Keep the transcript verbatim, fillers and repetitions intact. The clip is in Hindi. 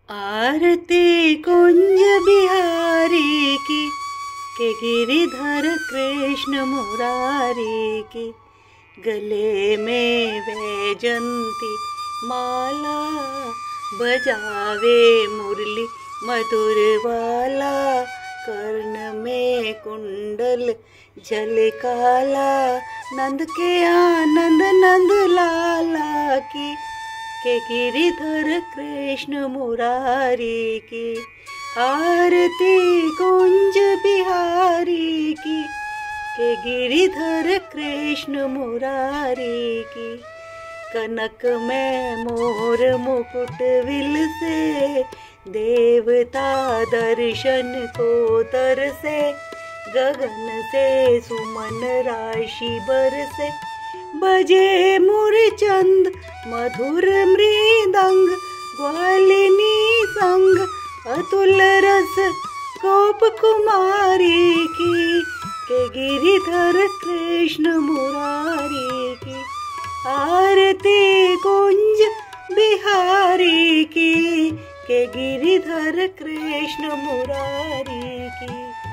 आरती कुंज बिहारी की, के गिरिधर कृष्ण मुरारी की। गले में वैजंती माला, बजावे मुरली मधुर वाला। कर्ण में कुंडल झलकाला, नंद के आनंद नंद लाला की। के गिरिधर कृष्ण मुरारी की। आरती कुंज बिहारी की, के गिरिधर कृष्ण मुरारी की। कनक में मोर मुकुट विलसे, देवता दर्शन को तरसे। गगन से सुमन राशि बरसे, बजे मुरचंद मधुर मृदंग। ग्वालिनी संग अतुल रस गोप कुमारी की। के गिरिधर कृष्ण मुरारी की। आरती कुंज बिहारी की, के गिरिधर कृष्ण मुरारी की।